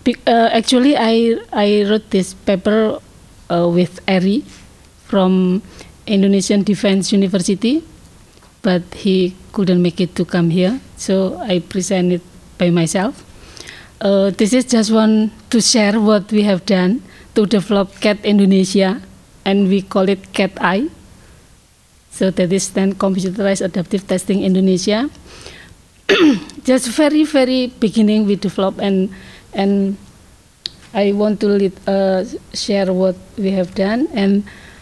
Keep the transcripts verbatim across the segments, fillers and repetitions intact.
Uh, actually, I I wrote this paper uh, with Eri from Indonesian Defense University, but he couldn't make it to come here, so I present it by myself. Uh, this is just one to share what we have done to develop C A T Indonesia, and we call it C A T I. So that is then Computerized Adaptive Testing Indonesia. Just very, very beginning we develop, and and I want to lead, uh, share what we have done, and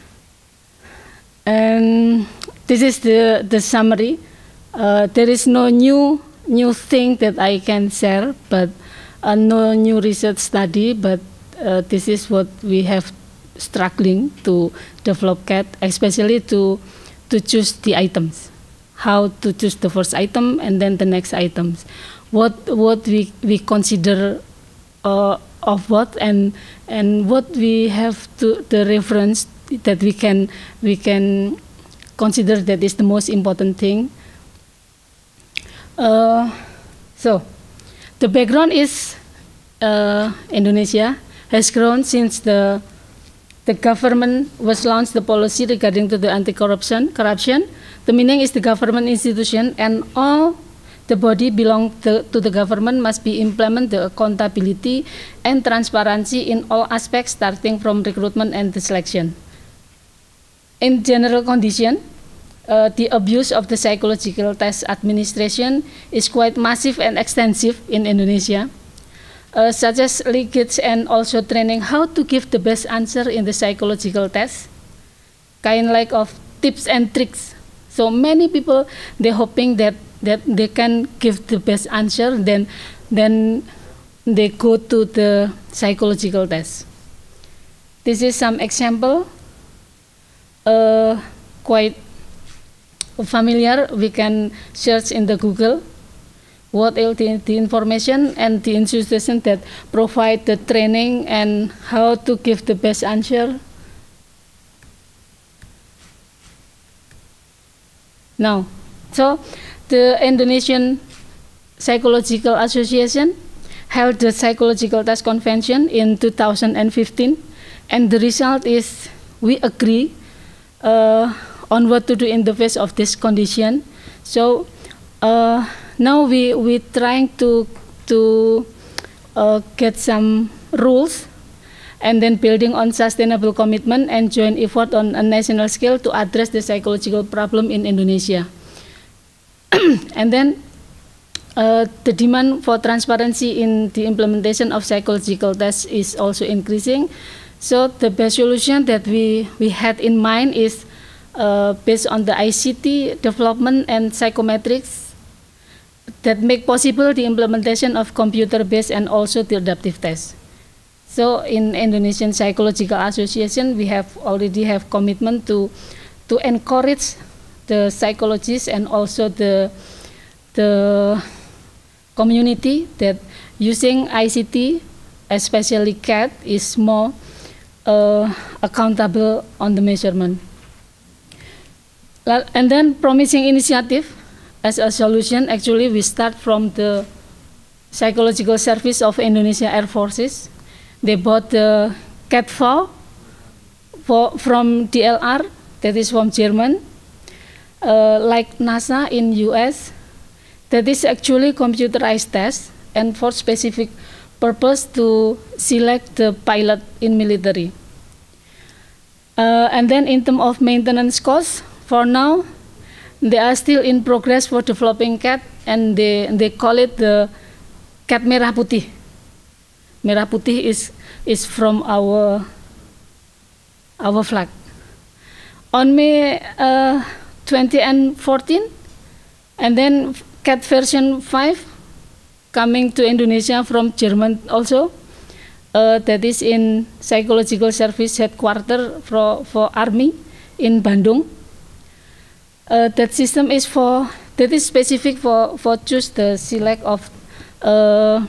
and this is the the summary. Uh, there is no new new thing that I can share, but uh, no new research study, but uh, this is what we have struggling to develop C A T, especially to to choose the items, how to choose the first item and then the next items, what what we we consider uh, of what, and and what we have to the reference that we can we can consider that is the most important thing. Uh, so the background is uh, Indonesia has grown since the the government was launched the policy regarding to the anti-corruption corruption. The meaning is the government institution and all the body belong to, to the government must be implement the accountability and transparency in all aspects, starting from recruitment and the selection. In general condition, uh, the abuse of the psychological test administration is quite massive and extensive in Indonesia. Uh, such as leakage and also training how to give the best answer in the psychological test, kind like of tips and tricks. So many people, they're hoping that that they can give the best answer, then then they go to the psychological test. This is some example, uh, quite familiar. We can search in the Google. What is the, the information and the institution that provide the training and how to give the best answer. Now, so the Indonesian Psychological Association held the Psychological Test Convention in two thousand fifteen, and the result is we agree uh, on what to do in the face of this condition. So uh, now we we trying to to uh, get some rules, and then building on sustainable commitment and joint effort on a national scale to address the psychological problem in Indonesia. And then uh, the demand for transparency in the implementation of psychological tests is also increasing. So the best solution that we we had in mind is uh, based on the I C T development and psychometrics that make possible the implementation of computer-based and also the adaptive tests. So in Indonesian Psychological Association, we have already have commitment to to encourage the psychologists and also the the community that using I C T, especially C A T, is more uh, accountable on the measurement. And then promising initiative. As a solution, actually, we start from the Psychological Service of Indonesia Air Forces. They bought the C A T four for, from D L R, that is from German, uh, like NASA in U S. That is actually computerized test and for specific purpose to select the pilot in military. Uh, and then in terms of maintenance costs, for now, they are still in progress for developing C A T, and they they call it the C A T Merah Putih. Merah Putih is is from our our flag. On May uh, twenty fourteen, and then C A T version five coming to Indonesia from German also. Uh, that is in Psychological Service Headquarters for for Army in Bandung. Uh, that system is for that is specific for for choose the select of uh,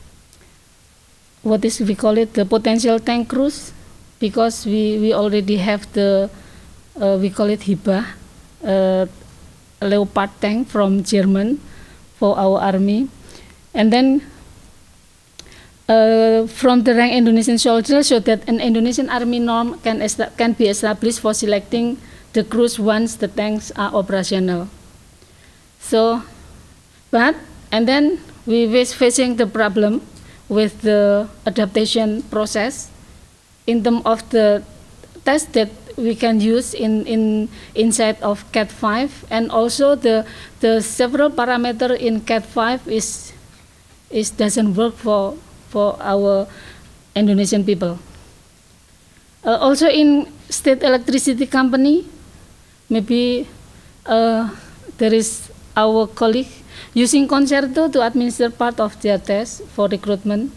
what is we call it the potential tank crews, because we we already have the uh, we call it Hibah uh, Leopard tank from German for our army, and then uh, from the rank Indonesian soldiers, so that an Indonesian army norm can can be established for selecting the crews once the tanks are operational. So, but and then we were facing the problem with the adaptation process in terms of the test that we can use in, in inside of CAT five, and also the the several parameter in CAT five is is doesn't work for for our Indonesian people. Uh, also in state electricity company, maybe uh, there is our colleague using Concerto to administer part of their test for recruitment.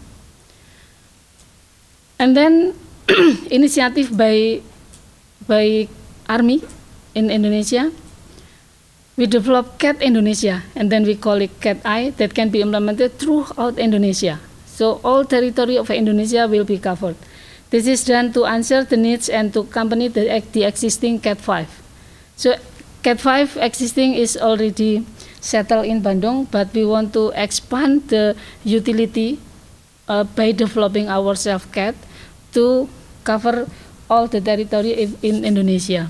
And then initiative by by Army in Indonesia, we developed CAT Indonesia, and then we call it CAT I, that can be implemented throughout Indonesia. So all territory of Indonesia will be covered. This is done to answer the needs and to accompany the, the existing CAT five. So CAT five existing is already settled in Bandung, but we want to expand the utility uh, by developing our self-CAT to cover all the territory in, in Indonesia.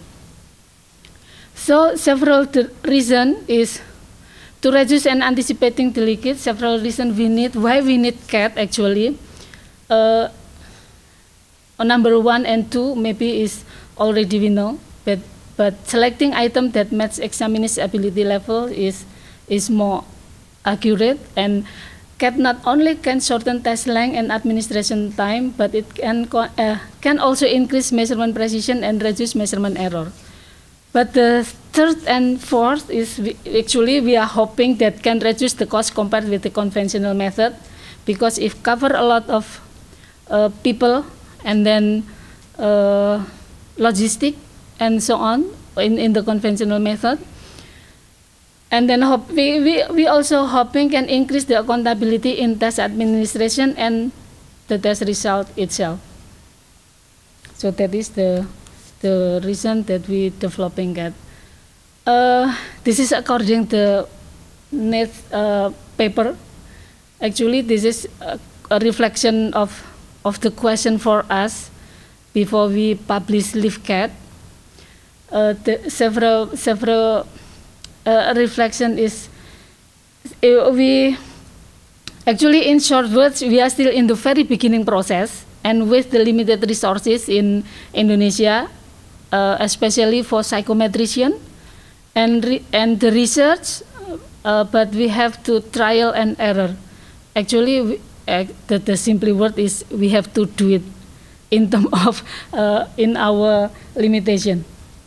So several reasons is to reduce and anticipating the leakage. Several reasons we need, why we need CAT actually. Uh, number one and two maybe is already we know, but but selecting item that match examinee's ability level is is more accurate, and CAT not only can shorten test length and administration time, but it can uh, can also increase measurement precision and reduce measurement error. But the third and fourth is we, actually we are hoping that can reduce the cost compared with the conventional method, because if cover a lot of uh, people and then uh, logistic and so on in, in the conventional method. And then hope, we, we, we also hoping can increase the accountability in test administration and the test result itself. So that is the, the reason that we developing that. Uh, this is according to net uh, paper. Actually, this is a, a reflection of, of the question for us before we publish LiveCAT. Uh, the several, several Uh, reflection is uh, we actually, in short words, we are still in the very beginning process, and with the limited resources in Indonesia, uh, especially for psychometrician and re and the research, uh, but we have to trial and error. Actually, we, uh, the, the simple word is we have to do it in terms of uh, in our limitation.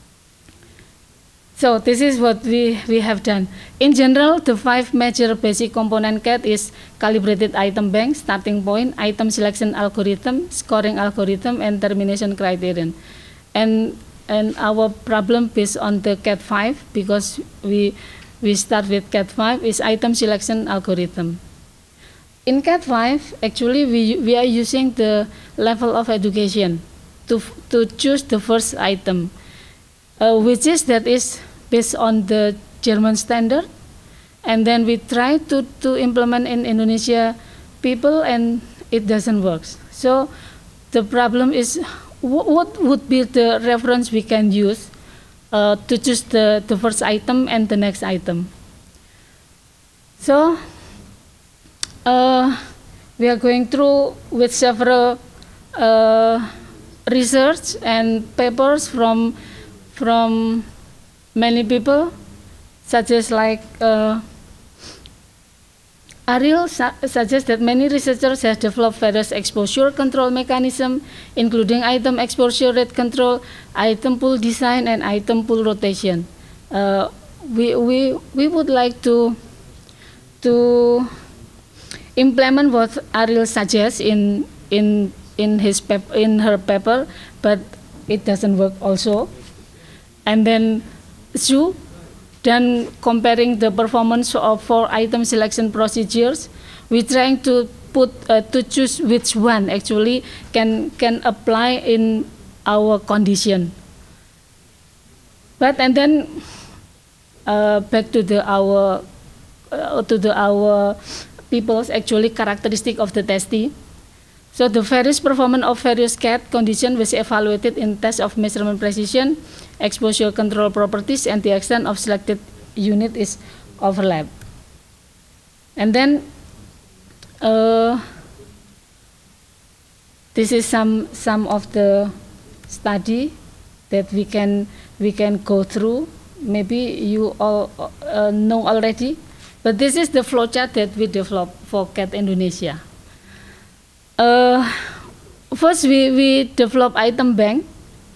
So this is what we, we have done. In general, the five major basic component CAT is calibrated item bank, starting point, item selection algorithm, scoring algorithm, and termination criterion. And and our problem based on the CAT five, because we we start with CAT five, is item selection algorithm. In CAT five, actually we we are using the level of education to to choose the first item. Uh, which is that is based on the German standard, and then we try to, to implement in Indonesia people, and it doesn't work. So the problem is what would be the reference we can use uh, to choose the, the first item and the next item. So uh, we are going through with several uh, research and papers from from many people, such as like uh, Ariel su suggests that many researchers have developed various exposure control mechanism, including item exposure rate control, item pool design, and item pool rotation. Uh, we, we, we would like to, to implement what Ariel suggests in, in, in, his pap in her paper, but it doesn't work also. And then Zhu, then comparing the performance of four item selection procedures, we're trying to put uh, to choose which one actually can can apply in our condition. But and then uh, back to the our uh, to the our people's actually characteristic of the testee. So the various performance of various C A D conditions was evaluated in tests of measurement precision, exposure control properties, and the extent of selected unit is overlap. And then uh, this is some some of the study that we can we can go through. Maybe you all uh, know already, but this is the flowchart that we developed for C A D Indonesia. Uh, first, we we develop item bank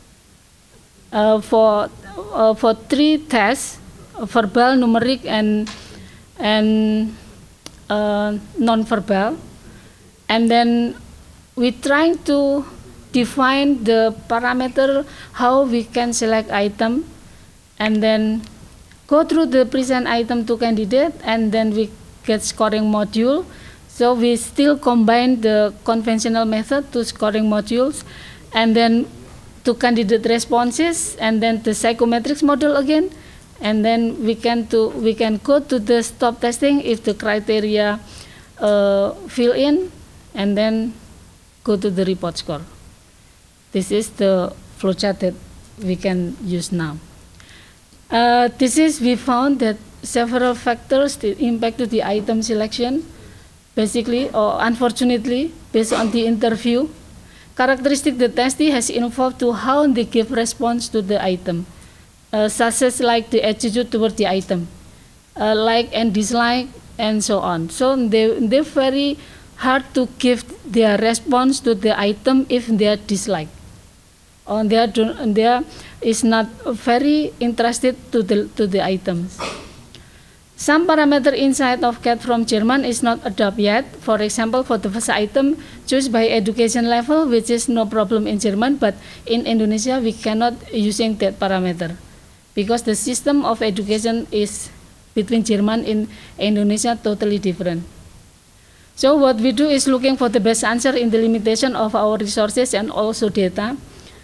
uh, for uh, for three tests: verbal, numeric, and and uh, non-verbal. And then we trying to define the parameter how we can select item, and then go through the present item to candidate, and then we get scoring module. So we still combine the conventional method to scoring modules, and then to candidate responses, and then the psychometrics model again, and then we can to we can go to the stop testing if the criteria uh, fill in, and then go to the report score. This is the flowchart that we can use now. Uh, this is we found that several factors that impacted the item selection. Basically, or unfortunately, based on the interview, characteristic the testee has involved to how they give response to the item, uh, such as like the attitude toward the item, uh, like and dislike, and so on. So they they're very hard to give their response to the item if they are dislike, or they are they are is not very interested to the to the items. Some parameter inside of C A D from German is not adopted yet. For example, for the first item, choose by education level, which is no problem in German, but in Indonesia we cannot using that parameter because the system of education is between German and Indonesia totally different. So what we do is looking for the best answer in the limitation of our resources and also data.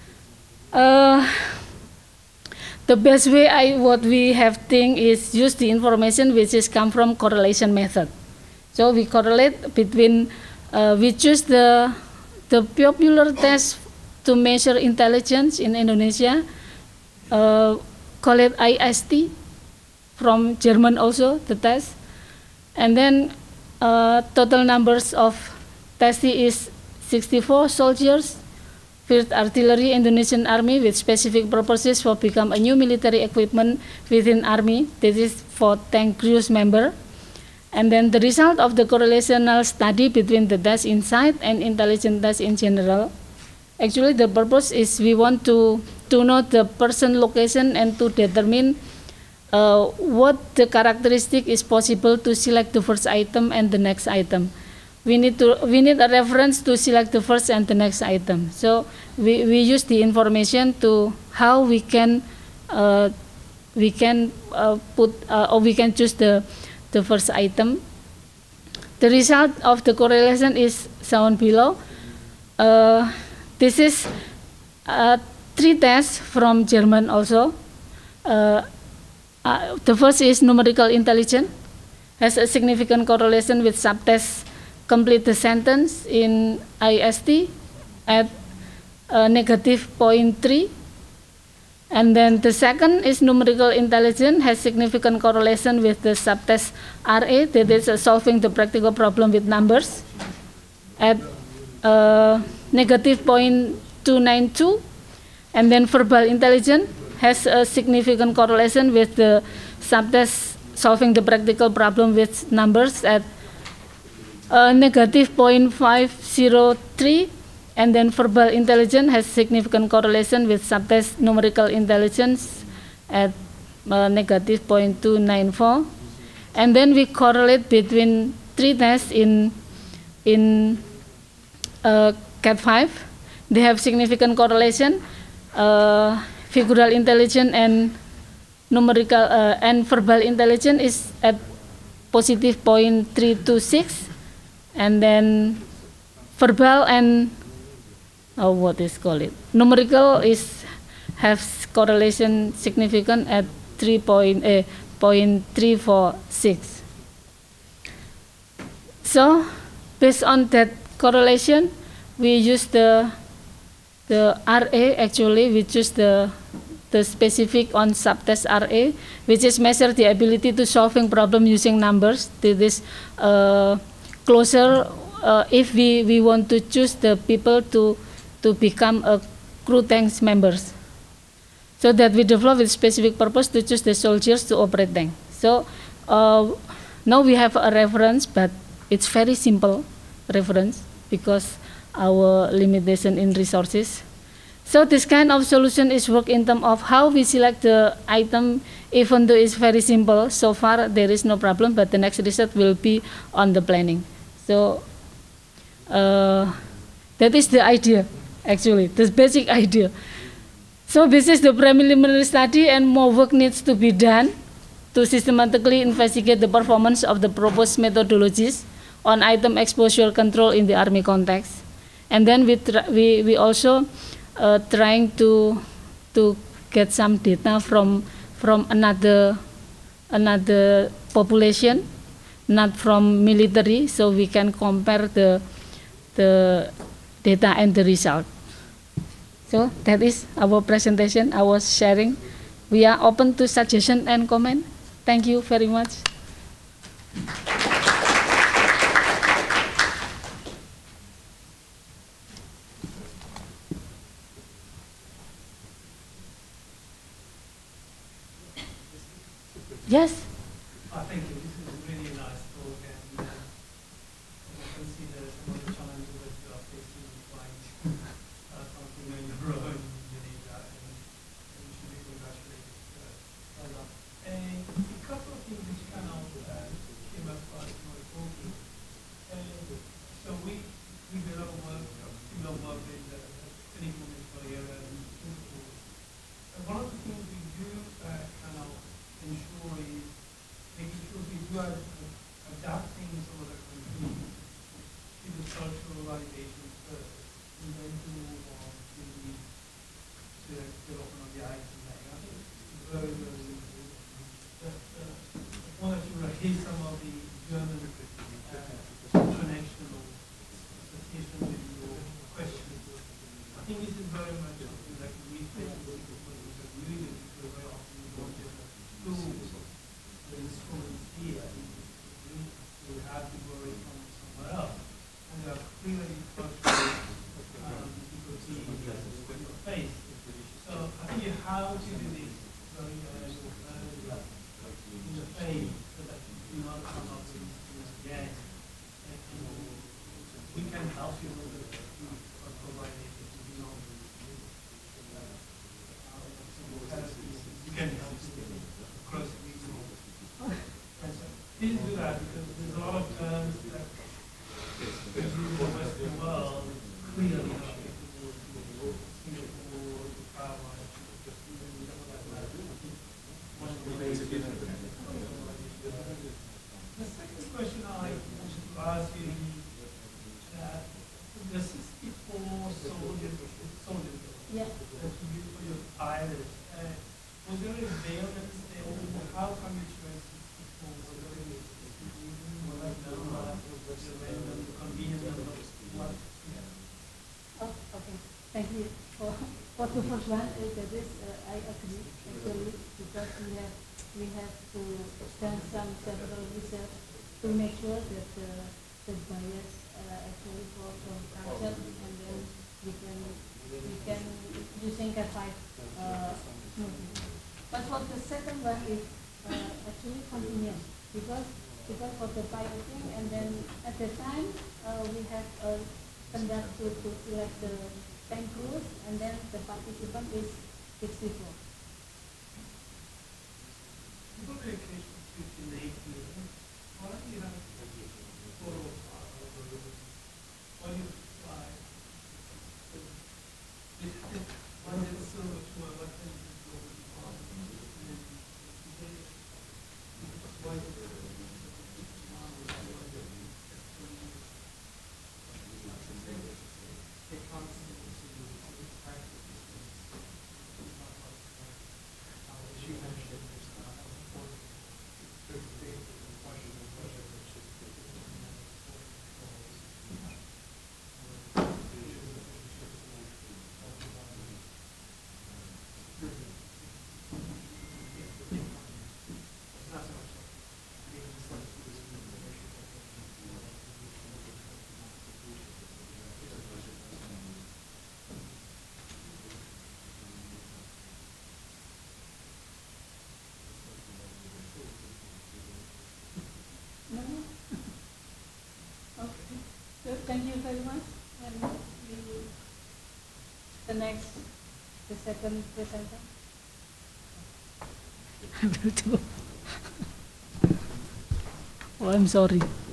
Uh, The best way I what we have think is use the information which is come from correlation method. So we correlate between uh, we choose the the popular test to measure intelligence in Indonesia. Uh, call it I S T from German also the test, and then uh, total numbers of testee is sixty-four soldiers. Field Artillery Indonesian Army with specific purposes for become a new military equipment within Army. This is for tank crews member. And then the result of the correlational study between the test inside and intelligence test in general. Actually, the purpose is we want to, to know the person location and to determine uh, what the characteristic is possible to select the first item and the next item. We need to we need a reference to select the first and the next item. So we, we use the information to how we can uh, we can uh, put uh, or we can choose the the first item. The result of the correlation is shown below. Uh, this is uh, three tests from German also. Uh, uh, the first is numerical intelligence, has a significant correlation with subtests. Complete the sentence in I S T at uh, negative zero point three. And then the second is numerical intelligence, has significant correlation with the subtest R A, that is uh, solving the practical problem with numbers at uh, negative zero point two nine two. And then verbal intelligence has a significant correlation with the subtest solving the practical problem with numbers at Uh, negative zero point five zero three, and then verbal intelligence has significant correlation with subtest numerical intelligence at uh, negative zero point two nine four, and then we correlate between three tests in in uh, C A D five. They have significant correlation, uh, figural intelligence and numerical uh, and verbal intelligence is at positive zero point three two six. And then verbal and oh, what is called it numerical is have correlation significant at three point three four six. So based on that correlation, we use the the R A. Actually, we choose the the specific on subtest R A, which is measure the ability to solving problem using numbers. This uh, closer uh, if we we want to choose the people to to become a crew tanks members. So that we develop with specific purpose to choose the soldiers to operate tank. So uh, now we have a reference, but it's very simple reference because our limitation in resources. So this kind of solution is work in terms of how we select the item, even though it's very simple. So far there is no problem, but the next research will be on the planning. So uh, that is the idea, actually, this basic idea. So this is the preliminary study, and more work needs to be done to systematically investigate the performance of the proposed methodologies on item exposure control in the Army context. And then we, we, we also uh, trying to, to get some data from, from another, another population, not from military, so we can compare the, the data and the result. So that is our presentation, I was sharing. We are open to suggestion and comment. Thank you very much. Yes? I think this is a really nice talk, and uh, I can see that some of the challenges that you are facing quite uh, something on your own. You need that, and, and you should be congratulated. Uh, well done. And a couple of things which kind of uh, came up while you were talking. Uh, so we we did a lot of work, similar work in the clinical area and principles. And one of the things we do uh, kind of ensure is making sure we do are adapting some of the countries to the cultural validation first, and then to move on to the, to the development of the I T. I think it's very, very important. Just uh, want to raise some of the German uh, international association with your questions. I think this is very much something that we face with really, because very often we don't get tools, the instruments here, we have to borrow it from somewhere else. And there are clearly cultural um, difficulties in your face. So I think you have to do this very early in the phase so that you do not come up with these again. And, and we can help you with the provided you know, you can help you across regional. Please do that, because there's a lot of terms that we use in the Western world clearly not applicable to Singapore, to Taiwan, the second question I wanted to ask you is that the sixty-four soldiers, soldiers Yeah. that you use for your pilots, uh, was there a veil that is there? How come you chose sixty-four? Was there a specific reason? Was that number? Was it a random, convenient number? What? Yeah. Oh, okay. Thank you. For, for the first one, uh, that is, uh, I agree actually, because we have we have to done some several research to make sure that the the bias uh, actually for from culture, and then we can we can using Cat five uh, smoothly. But for the second one is uh, actually convenient, because because for the piloting, and then at the time uh, we have a conduct to, to select the tank crews, and then the participant is sixty-four. You got the occasion to in the eight years. Why don't you have four or five? Why do you fly? One is so much more, what can you do? Why do you they can't So thank you very much. And we, the next, the second presenter. I will do. Oh, I'm sorry.